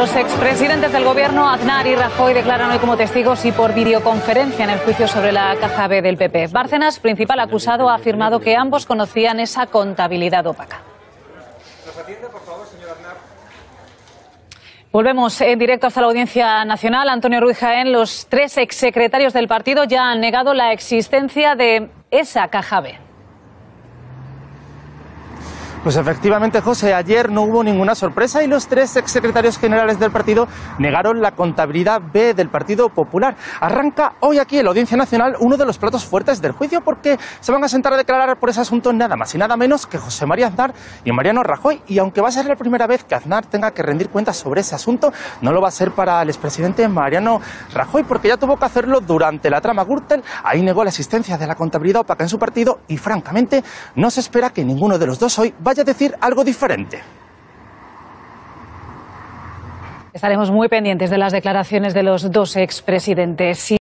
Los expresidentes del Gobierno, Aznar y Rajoy, declaran hoy como testigos y por videoconferencia en el juicio sobre la caja B del PP. Bárcenas, principal acusado, ha afirmado que ambos conocían esa contabilidad opaca. Volvemos en directo hasta la Audiencia Nacional. Antonio Ruiz Jaén, los tres exsecretarios del partido ya han negado la existencia de esa caja B. Pues efectivamente, José, ayer no hubo ninguna sorpresa y los tres exsecretarios generales del partido negaron la contabilidad B del Partido Popular. Arranca hoy aquí en la Audiencia Nacional uno de los platos fuertes del juicio porque se van a sentar a declarar por ese asunto nada más y nada menos que José María Aznar y Mariano Rajoy. Y aunque va a ser la primera vez que Aznar tenga que rendir cuentas sobre ese asunto, no lo va a ser para el expresidente Mariano Rajoy porque ya tuvo que hacerlo durante la trama Gürtel. Ahí negó la existencia de la contabilidad opaca en su partido y francamente no se espera que ninguno de los dos hoy vaya a decir algo diferente. Estaremos muy pendientes de las declaraciones de los dos expresidentes.